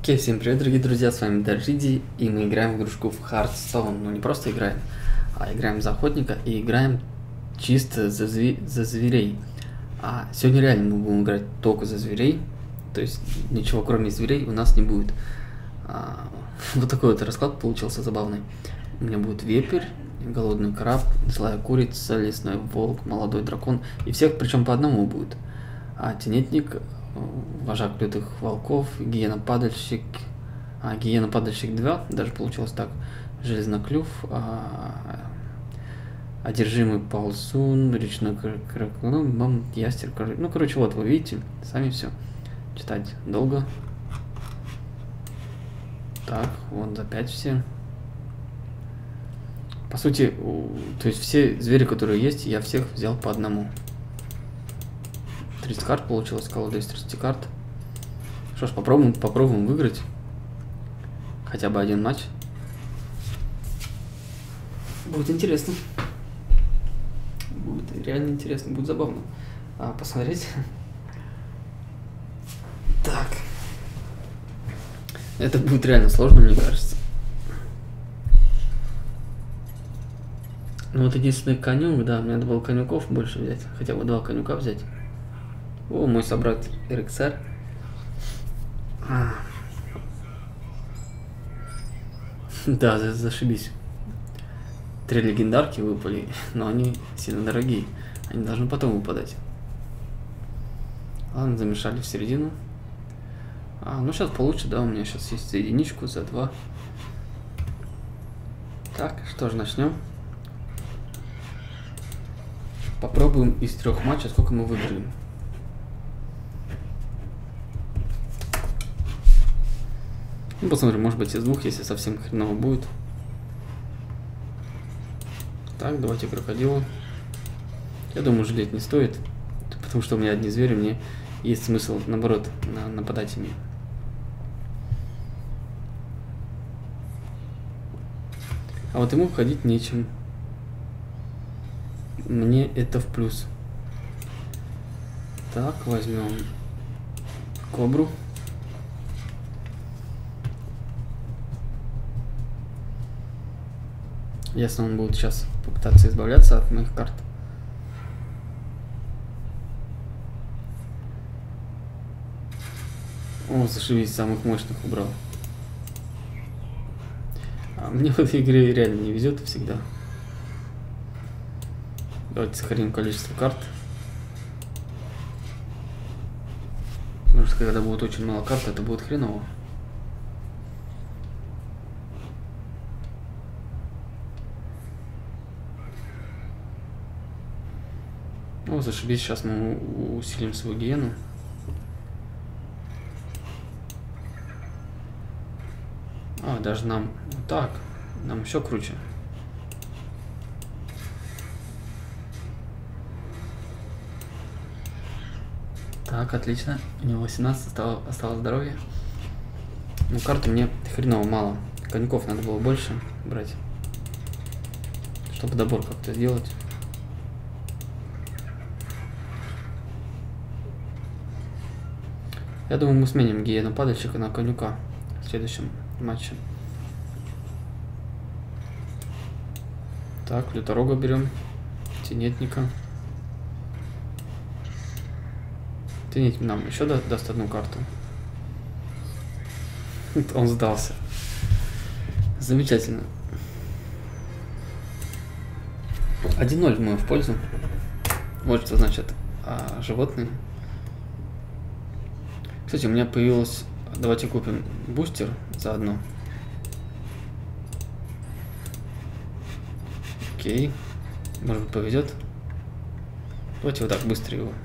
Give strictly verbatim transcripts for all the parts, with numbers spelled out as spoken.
Окей, всем привет, дорогие друзья, с вами Даржиди, и мы играем в игрушку в Hearthstone. Ну не просто играем, а играем за охотника и играем чисто за, зви за зверей. А сегодня реально мы будем играть только за зверей, то есть ничего кроме зверей у нас не будет. А, вот такой вот расклад получился забавный. У меня будет вепрь, голодный краб, злая курица, лесной волк, молодой дракон, и всех причем по одному будет. А тенетник, вожак лютых волков, гиена-падальщик, а, гиена-падальщик два, даже получилось так, железноклюв, а, одержимый ползун, речной крокодил, мам, ястер, ну, короче, вот, вы видите, сами все читать долго. Так, вот опять все. По сути, то есть все звери, которые есть, я всех взял по одному. тридцать карт получилось, колода из тридцати карт. Что ж, попробуем, попробуем выиграть хотя бы один матч. Будет интересно. Будет реально интересно, будет забавно а, посмотреть. Так. Это будет реально сложно, мне кажется. Ну вот единственный конюк, да, мне надо было конюков больше взять. Хотя бы два конюка взять. О, мой собрат Эриксар. А. Да, за зашибись. Три легендарки выпали, но они сильно дорогие. Они должны потом выпадать. Ладно, замешали в середину. А, ну сейчас получше, да, у меня сейчас есть за единичку, за два. Так, что же, начнем. Попробуем из трех матчей, сколько мы выиграем. Ну, посмотрим, может быть из двух, если совсем хреново будет. Так, давайте крокодила. Я думаю, жалеть не стоит, потому что у меня одни звери, мне есть смысл, наоборот, на нападать ими. А вот ему ходить нечем. Мне это в плюс. Так, возьмем кобру. Ясно, он будет сейчас попытаться избавляться от моих карт. О, зашибись, самых мощных убрал. А мне в этой игре реально не везет всегда. Давайте сохраним количество карт. Потому что когда будет очень мало карт, это будет хреново. О, зашибись, сейчас мы усилим свою гиену. А, даже нам вот так, нам еще круче. Так, отлично. У него восемнадцать осталось, осталось здоровье. Ну, карты мне хреново мало. Коньков надо было больше брать, чтобы добор как-то сделать. Я думаю, мы сменим гиену падальщика на конюка в следующем матче. Так, люторога берем, тенетника. Тенеть нам еще да, даст одну карту. Он сдался. Замечательно. один ноль в мою в пользу. Вот что значит а, животные. Кстати, у меня появилось... Давайте купим бустер заодно. Окей. Может быть, повезет. Давайте вот так быстро его.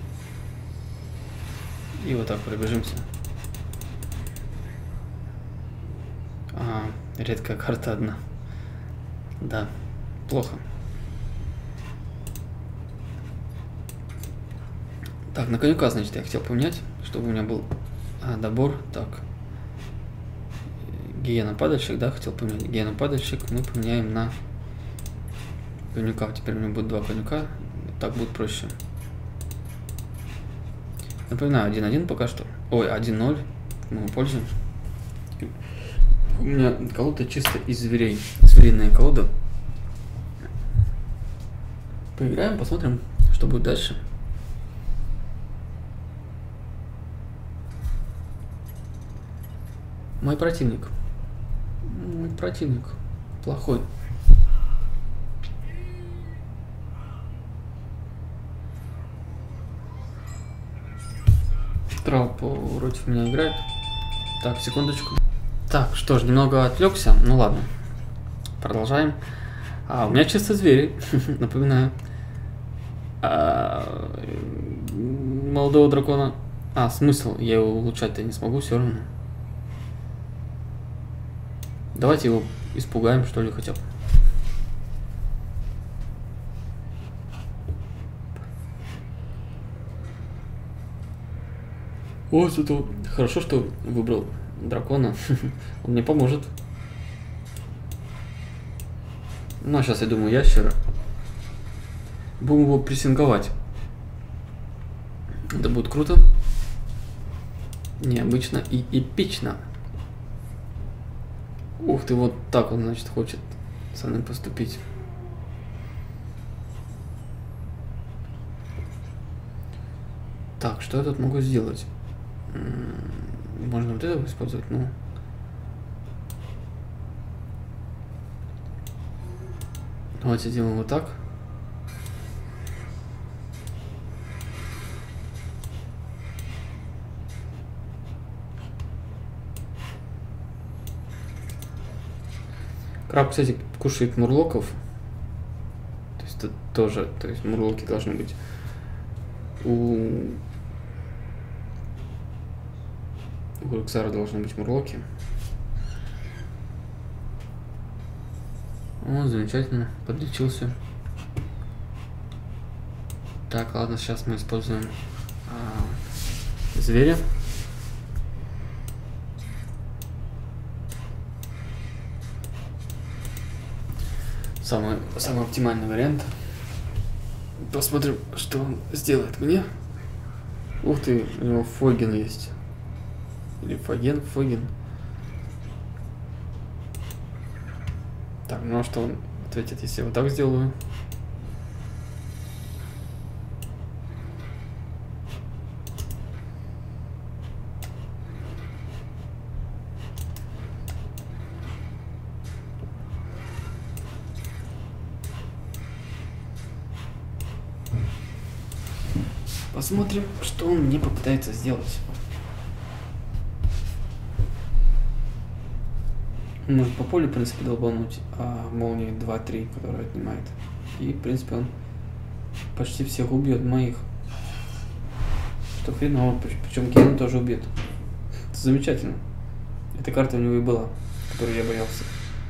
И вот так пробежимся. А, редкая карта одна. Да, плохо. Так, на конюка, значит, я хотел поменять, чтобы у меня был а, добор. Так, гиена-падальщик, да, хотел поменять. Гиена-падальщик мы поменяем на конюка. Теперь у меня будет два конюка. Так будет проще. Напоминаю, один один пока что. Ой, один ноль. Мы пользуем. У меня колода чисто из зверей. Звериная колода. Поиграем, посмотрим, что будет дальше. Мой противник. Мой противник. Плохой. Трал против меня играет. Так, секундочку. Так, что ж, немного отвлекся. Ну ладно. Продолжаем. А, у меня чисто звери, напоминаю. А, молодого дракона. А, смысл? Я его улучшать-то не смогу все равно. Давайте его испугаем, что ли, хотя бы. Вот это хорошо, что выбрал дракона. Он мне поможет. Ну, а сейчас, я думаю, ящера. Будем его прессинговать. Это будет круто. Необычно и эпично. Ух ты, вот так он, значит, хочет со мной поступить. Так, что я тут могу сделать? Можно вот это использовать, ну. Давайте сделаем вот так. Краб, кстати, кушает мурлоков. То есть это тоже, то есть мурлоки должны быть у у Рексара должны быть мурлоки. О, замечательно, подлечился. Так, ладно, сейчас мы используем а, зверя. Самый, самый оптимальный вариант. Посмотрим, что он сделает мне. Ух ты, у него Фоген есть. Или Фоген, Фоген. Так, ну а что он ответит, если я вот так сделаю? Посмотрим, что он мне попытается сделать. Он может по полю, в принципе, долбануть, а молнии два-три, которые отнимает. И, в принципе, он почти всех убьет моих. Что хреново, причем Кена тоже убьет. Это замечательно. Эта карта у него и была, которую я боялся.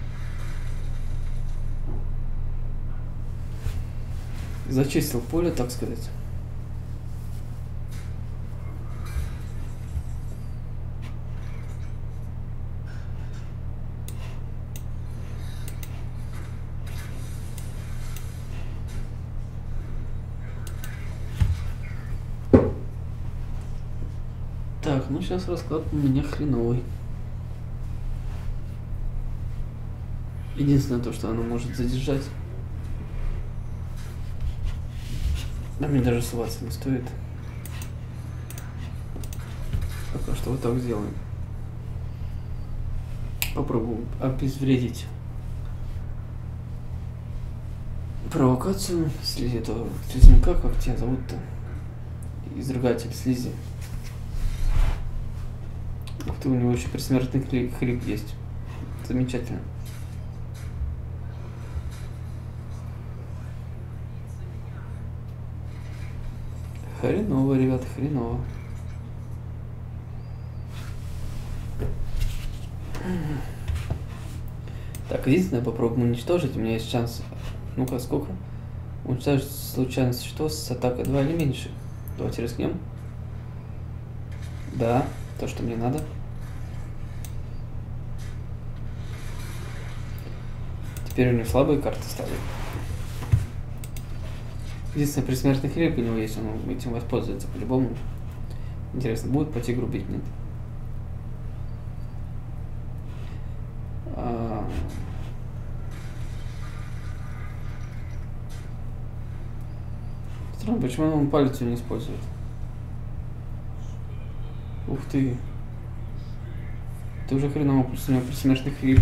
Зачистил поле, так сказать. Так, ну сейчас расклад у меня хреновый. Единственное то, что она может задержать. Да мне даже суваться не стоит. Пока что вот так сделаем. Попробую обезвредить провокацию слизи этого слизняка, как тебя зовут-то? Изрыгатель слизи. Ух ты, у него еще предсмертный хрип есть. Замечательно. Хреново, ребята, хреново. Так, единственное, попробуем уничтожить. У меня есть шанс. Ну-ка, сколько? Уничтожить случайно существо с атакой два или меньше. Давайте рискнем. Да, то, что мне надо. Теперь у него слабые карты стали. Единственное, предсмертный хлеб у него есть, он этим воспользуется по-любому. Интересно, будет по тигру бить, нет? Странно, почему он палец не использует? Ух ты. Ты уже хреново после него смешных хвиль.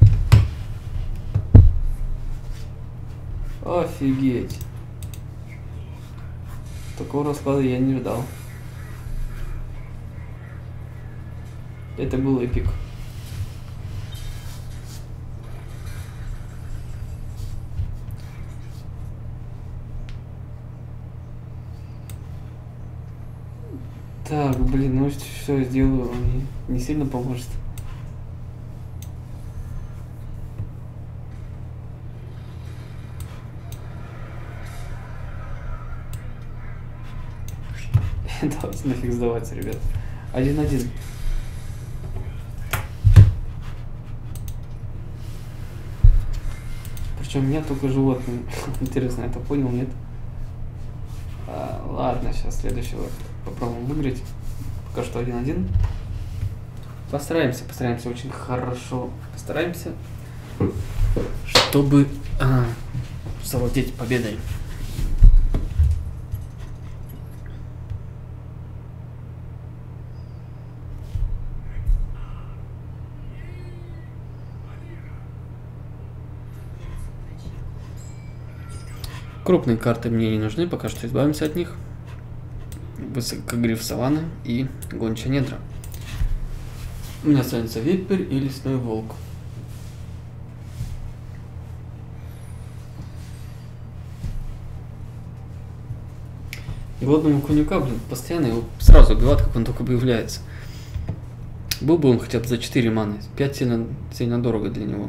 Офигеть. Такого расклада я не ждал. Это был эпик. Так, блин, ну что я сделаю, он не сильно поможет. Давайте нафиг сдаваться, ребят. Один-один. Причем у меня только животные. Интересно, это понял, нет? А, ладно, сейчас следующего попробуем выиграть. Пока что один-один. Постараемся, постараемся очень хорошо. Постараемся, чтобы а, завладеть победой. Крупные карты мне не нужны, пока что избавимся от них. Высокогриф саванны и гончая недра. У меня останется вепрь и лесной волк. Голодному конюка, блин, постоянно его сразу убивают, как он только появляется. Был бы он хотя бы за четыре маны. пять сильно, сильно дорого для него.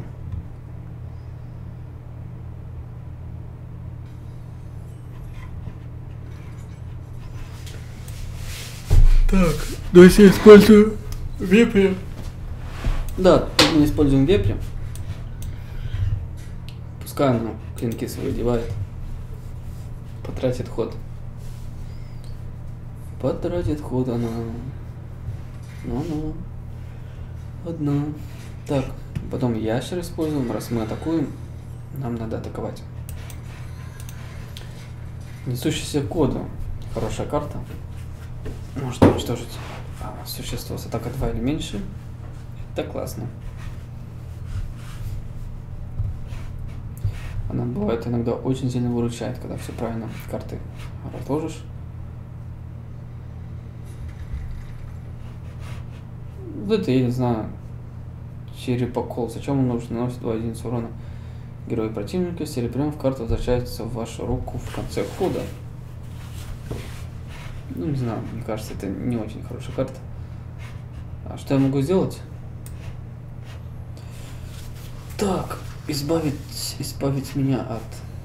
Так, давайте я использую вепря. Да, мы используем вепря. Пускай она клинки свои одевает. Потратит ход. Потратит ход она. Ну-ну. Одна. Так, потом ящер используем. Раз мы атакуем, нам надо атаковать. Несущийся коду. Хорошая карта. Может уничтожить а, существо с атака два или меньше. Это классно. Она бывает иногда очень сильно выручает, когда все правильно карты разложишь. Вот это я не знаю. Черепокол. Зачем он нужен? Наносит два единицы урона. Герой противника. Серебряный в карту возвращается в вашу руку в конце хода. Ну, не знаю, мне кажется, это не очень хорошая карта. А что я могу сделать? Так, избавить, избавить меня от...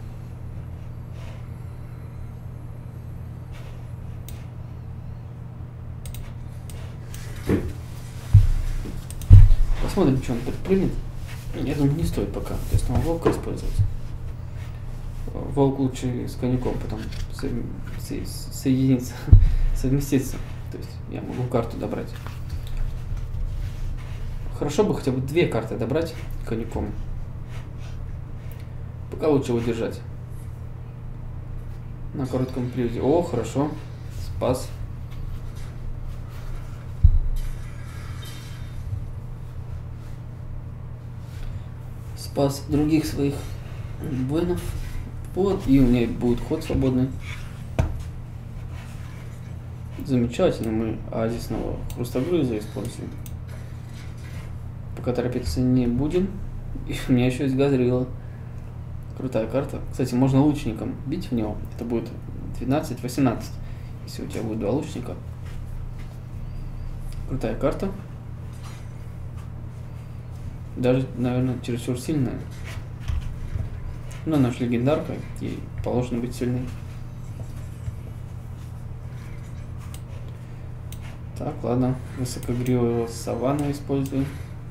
Посмотрим, что он предпримет. Я думаю, не стоит пока. То есть, снова волка использовать. Волк лучше с коньяком потом со со соединиться, совместиться. То есть я могу карту добрать. Хорошо бы хотя бы две карты добрать коньяком. Пока лучше его держать. На коротком периоде. О, хорошо. Спас. Спас других своих воинов. Вот, и у меня будет ход свободный. Замечательно, мы оазисного хрустогрыза используем. Пока торопиться не будем. И у меня еще есть Газрила. Крутая карта. Кстати, можно лучником бить в него. Это будет двенадцать-восемнадцать. Если у тебя будет два лучника. Крутая карта. Даже, наверное, чересчур сильная. Но она же легендарка, ей положено быть сильной. Так, ладно, высокогривого саванну использую.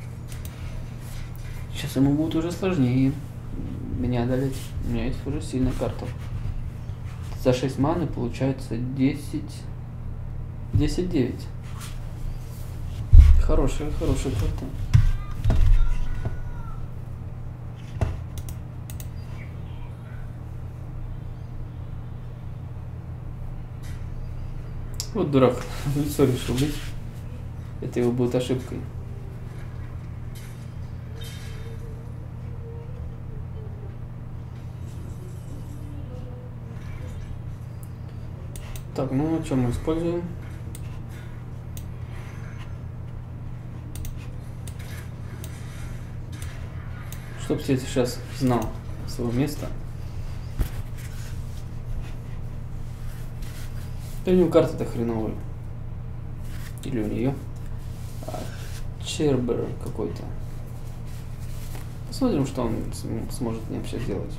Сейчас ему будет уже сложнее меня одолеть. У меня есть уже сильная карта. За шесть маны получается десять, десять-девять. Хорошая, хорошая карта. Вот дурак, лицо решил быть. Это его будет ошибкой. Так, ну что мы используем? Чтоб все сейчас знал свое место. Да у него карта-то хреновая. Или у нее. А, Чербер какой-то. Посмотрим, что он сможет мне вообще сделать.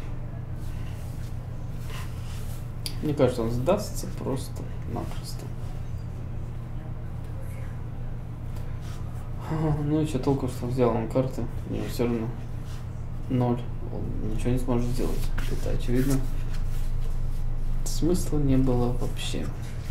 Мне кажется, он сдастся просто-напросто. Ну и что толку, что взял он карты, у него все равно ноль. Он ничего не сможет сделать. Это очевидно. Смысла не было вообще.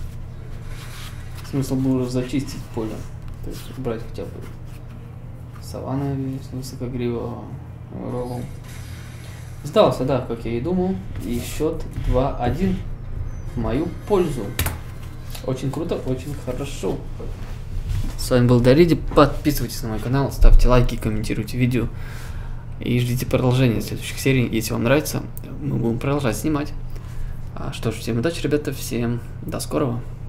Смысл был уже зачистить поле. То есть брать хотя бы саванна высокогривого роллу. Сдался, да, как я и думал. И счет два один в мою пользу. Очень круто, очень хорошо. С вами был Дариди. Подписывайтесь на мой канал, ставьте лайки, комментируйте видео. И ждите продолжения следующих серий. Если вам нравится, мы будем продолжать снимать. А что ж, всем удачи, ребята, всем до скорого.